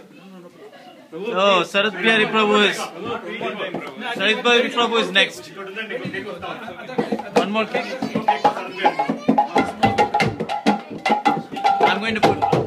Oh, Sarat Bihari Prabhu is next. One more cake. I'm going to put.